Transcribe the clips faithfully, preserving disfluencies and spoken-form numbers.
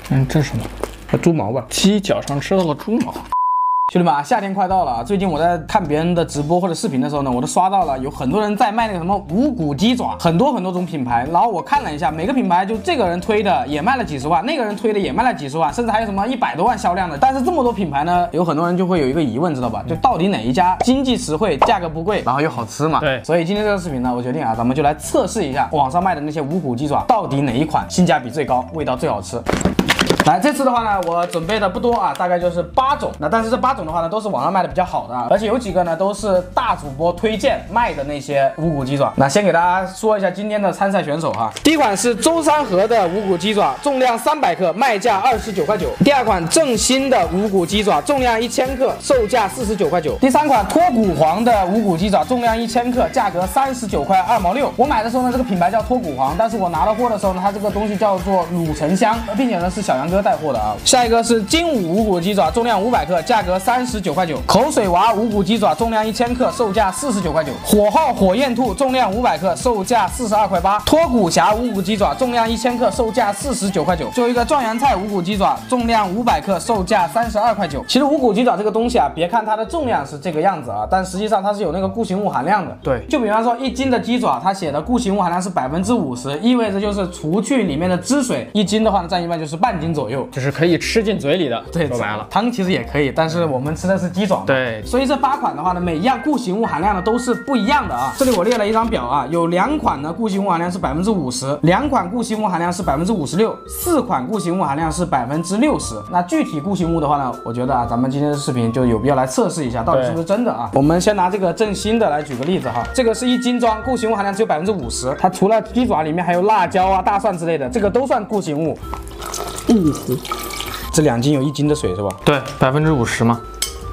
嗯，这是什么？ 猪毛吧？ 鸡脚上吃到了猪毛。 兄弟们啊，夏天快到了啊！最近我在看别人的直播或者视频的时候呢，我都刷到了有很多人在卖那个什么无骨鸡爪，很多很多种品牌。然后我看了一下，每个品牌就这个人推的也卖了几十万，那个人推的也卖了几十万，甚至还有什么一百多万销量的。但是这么多品牌呢，有很多人就会有一个疑问，知道吧？就到底哪一家经济实惠、价格不贵，然后又好吃嘛？ 对。 所以今天这个视频呢，我决定啊，咱们就来测试一下网上卖的那些无骨鸡爪，到底哪一款性价比最高，味道最好吃。来，这次的话呢，我准备的不多啊，大概就是八种。那但是这八种的话呢，都是网上卖的比较好的啊，而且有几个呢都是大主播推荐卖的那些无骨鸡爪。那先给大家说一下今天的参赛选手哈。第一款是舟山河的无骨鸡爪，重量三百克，卖价二十九块九。第二款正新的无骨鸡爪，重量一千克，售价四十九块九。第三款脱骨黄的无骨鸡爪，重量一千克，价格三十九块二毛六。我买的时候呢，这个品牌叫脱骨黄，但是我拿到货的时候呢，它这个东西叫做乳沉香，并且呢是小杨哥带货的啊。下一个是金武无骨鸡爪，重量五百克，价格三十九块九。口水娃无骨鸡爪，重量一千克，售价四十九块九。火号火焰兔，重量五百克，售价四十二块八。脱骨侠无骨鸡爪，重量一千克，售价四十九块九。最后一个状元菜无骨鸡爪，重量五百克，售价三十二块九。其实无骨鸡爪这个东西啊，别看它的重量是这个样子啊，但实际上它是有那个固形物含量的。对，就比方说一斤的鸡爪，它写的固形物含量是百分之五十，意味着就是除去里面的汁水，一斤的话呢，占一半就是半斤左右。 就是可以吃进嘴里的。 对， 说白了， 汤其实也可以，但是我们吃的是鸡爪嘛。 对， 所以这八款的话呢，每一样固形物含量呢都是不一样的啊。这里我列了一张表啊，有两款呢固形物含量是百分之五十，两款固形物含量是百分之五十六，四款固形物含量是百分之六十。那具体固形物的话呢，我觉得啊，咱们今天的视频就有必要来测试一下，到底是不是真的啊。我们先拿这个正新的来举个例子哈，这个是一斤装，固形物含量只有百分之五十，它除了鸡爪里面还有辣椒啊、大蒜之类的，这个都算固形物。嗯。这两斤有一斤的水是吧？ 对，百分之五十嘛。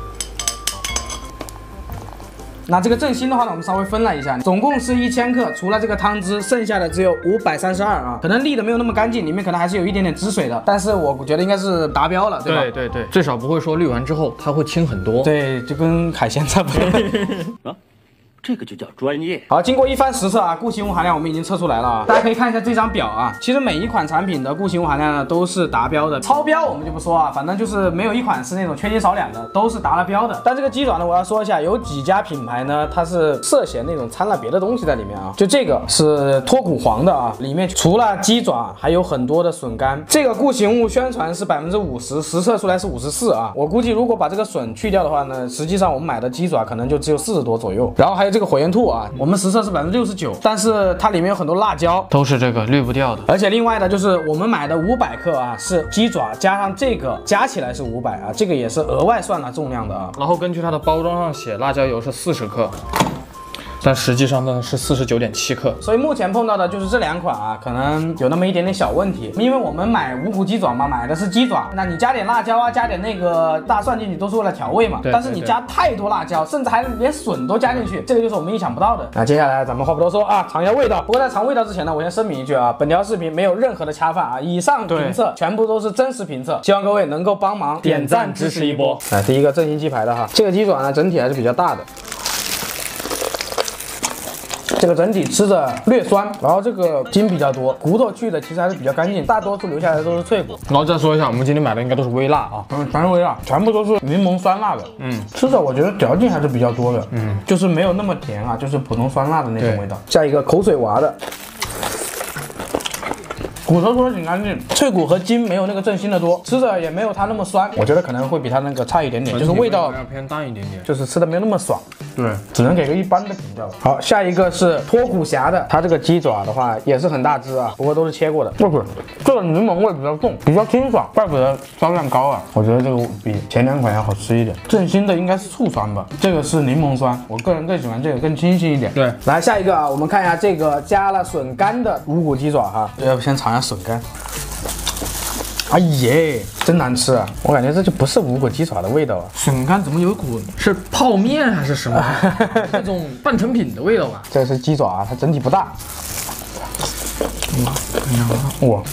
那这个正新的话呢，我们稍微分了一下，总共是一千克，除了这个汤汁，剩下的只有五百三十二啊，可能沥的没有那么干净，里面可能还是有一点点汁水的，但是我觉得应该是达标了，对吧？ 对对对，最少不会说滤完之后它会轻很多。 对，就跟海鲜差不多。 啊这个就叫专业。 好，经过一番实测啊，固形物含量我们已经测出来了啊，大家可以看一下这张表啊。其实每一款产品的固形物含量呢都是达标的，超标我们就不说啊，反正就是没有一款是那种缺斤少两的，都是达了标的。但这个鸡爪呢，我要说一下，有几家品牌呢，它是涉嫌那种掺了别的东西在里面啊。就这个是脱骨黄的啊，里面除了鸡爪，还有很多的笋干。这个固形物宣传是百分之五十，实测出来是五十四啊。我估计如果把这个笋去掉的话呢，实际上我们买的鸡爪可能就只有四十多左右。然后还有这个火焰兔啊，我们实测是百分之六十九，但是它里面有很多辣椒， 都是这个滤不掉的。 而且另外的就是我们买的五百克啊，是鸡爪加上这个加起来是五百啊，这个也是额外算了重量的啊。 然后根据它的包装上写，辣椒油是四十克。但实际上呢是四十九点七克， 所以目前碰到的就是这两款啊，可能有那么一点点小问题，因为我们买无骨鸡爪嘛，买的是鸡爪，那你加点辣椒啊，加点那个大蒜进去都是为了调味嘛， 对对对， 但是你加太多辣椒，甚至还连笋都加进去，这个就是我们意想不到的。那接下来咱们话不多说啊，尝一下味道。不过在尝味道之前呢，我先声明一句啊，本条视频没有任何的恰饭啊，以上评测全部都是真实评测，希望各位能够帮忙点赞支持一波。来，第一个正新鸡排的哈，这个鸡爪呢整体还是比较大的。这个整体吃着略酸，然后这个筋比较多，骨头去的其实还是比较干净，大多数留下来的都是脆骨。 然后再说一下，我们今天买的应该都是微辣啊， 嗯，全是微辣，全部都是柠檬酸辣的。嗯，吃着我觉得嚼劲还是比较多的。嗯，就是没有那么甜啊，就是普通酸辣的那种味道。下一个口水娃的。骨头说的挺干净，脆骨和筋没有那个正新的多，吃着也没有它那么酸，我觉得可能会比它那个差一点点，就是味道要偏淡一点点， 就是吃的没有那么爽。 对， 只能给个一般的评价。好，下一个是脱骨侠的，它这个鸡爪的话也是很大只啊，不过都是切过的。不是，这个柠檬味比较重，比较清爽，怪不得销量高啊。我觉得这个比前两款要好吃一点。正新的应该是醋酸吧，这个是柠檬酸，我个人更喜欢这个，更清新一点。 对， 来下一个啊，我们看一下这个加了笋干的无骨鸡爪哈，要不先尝一下笋干。哎耶，真难吃啊！我感觉这就不是无骨鸡爪的味道啊。笋干怎么有一股是泡面还是什么那种半成品的味道吧？ 这是鸡爪啊，它整体不大。哇，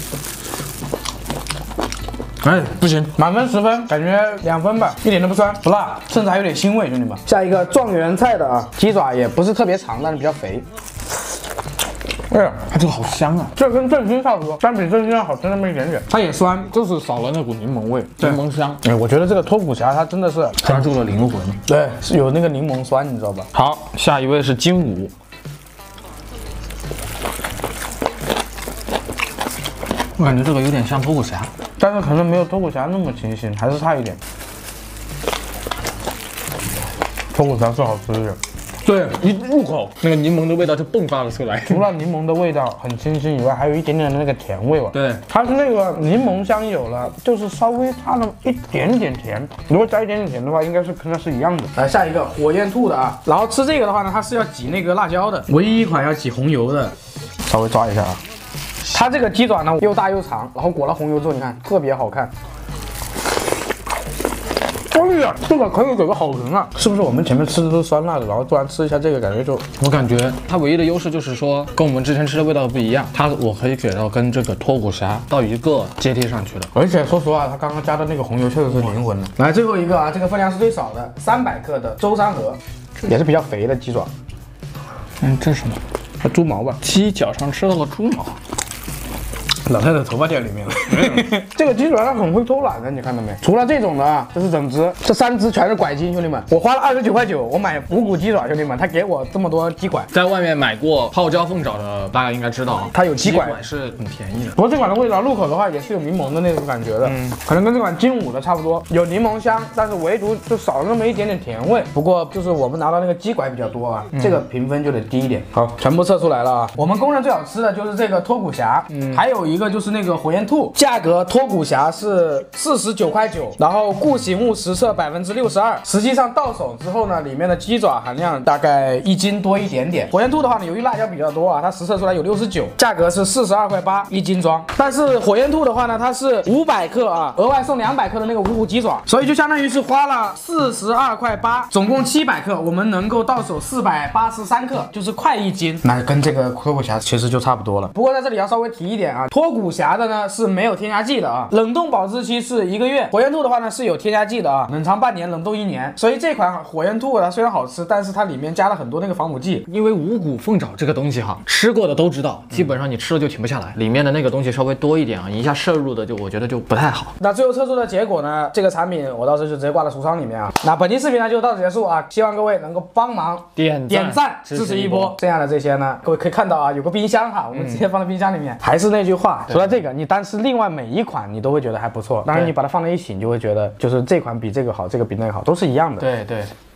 哎，不行，满分十分，感觉两分吧，一点都不酸不辣，甚至还有点腥味，兄弟们。下一个状元菜的啊，鸡爪也不是特别长，但是比较肥。 哎呀， 它这个好香啊！ 这跟正新差不多，但比正新要好吃那么一点点。它也酸， 就是少了那股柠檬味，柠檬香。 哎，我觉得这个脱骨侠它真的是抓住了灵魂。 对，是有那个柠檬酸，你知道吧？ 好，下一位是金武。我感觉这个有点像脱骨侠， 但是可能没有脱骨侠那么清新，还是差一点。脱骨侠是好吃的， 对，一入口那个柠檬的味道就迸发了出来。 除了柠檬的味道很清新以外，还有一点点的那个甜味吧。 对， 它是那个柠檬香有了，就是稍微差那么一点点甜。如果加一点点甜的话，应该是跟它是一样的。来下一个火焰兔的啊，然后吃这个的话呢，它是要挤那个辣椒的，唯一一款要挤红油的。稍微抓一下啊。它这个鸡爪呢又大又长，然后裹了红油之后，你看特别好看。哎呀，这个可以给个好评啊！是不是我们前面吃的都是酸辣的，然后突然吃一下这个，感觉就…… 我感觉它唯一的优势就是说，跟我们之前吃的味道不一样。它我可以给到跟这个脱骨侠到一个阶梯上去的。 而且说实话，它刚刚加的那个红油确实是灵魂的。来最后一个啊，这个分量是最少的，三百克的舟山河，也是比较肥的鸡爪。 嗯，这是什么？ 它猪毛吧？ 鸡脚上吃到了猪毛。 老太太头发掉里面了。这个鸡爪它很会偷懒的，你看到没？除了这种的啊，这是整只，这三只全是拐筋，兄弟们。我花了二十九块九，我买五骨鸡爪，兄弟们，他给我这么多鸡拐。 在外面买过泡椒凤爪的，大家应该知道， 它有鸡拐， 鸡拐是很便宜的。 不过这款的味道入口的话也是有柠檬的那种感觉的，嗯，可能跟这款金武的差不多，有柠檬香，但是唯独就少了那么一点点甜味。不过就是我们拿到那个鸡拐比较多啊，嗯、这个评分就得低一点。好，全部测出来了啊。我们公认最好吃的就是这个脱骨侠，嗯，还有一个就是那个火焰兔，价格脱骨侠是四十九块九，然后固形物实测百分之六十二，实际上到手之后呢，里面的鸡爪含量大概一斤多一点点。火焰兔的话呢，由于辣椒比较多啊，它实测出来有六十九，价格是四十二块八一斤装。但是火焰兔的话呢，它是五百克啊，额外送两百克的那个五骨鸡爪，所以就相当于是花了四十二块八，总共七百克，我们能够到手四百八十三克，就是快一斤。那跟这个脱骨侠其实就差不多了。不过在这里要稍微提一点啊，脱骨侠的呢是没有添加剂的啊，冷冻保质期是一个月。火焰兔的话呢是有添加剂的啊，冷藏半年，冷冻一年。所以这款火焰兔它虽然好吃，但是它里面加了很多那个防腐剂。 因为五谷凤爪这个东西哈，吃过的都知道，基本上你吃了就停不下来，里面的那个东西稍微多一点啊，一下摄入的就我觉得就不太好。 那最后测出的结果呢，这个产品我到时候就直接挂到橱窗里面啊。那本期视频呢就到此结束啊，希望各位能够帮忙点点赞支持一波。这样的这些呢，各位可以看到啊，有个冰箱哈，我们直接放在冰箱里面。嗯、还是那句话，除了这个，你单吃另外每一款你都会觉得还不错。当然你把它放在一起，你就会觉得就是这款比这个好，这个比那个好，都是一样的。 对对。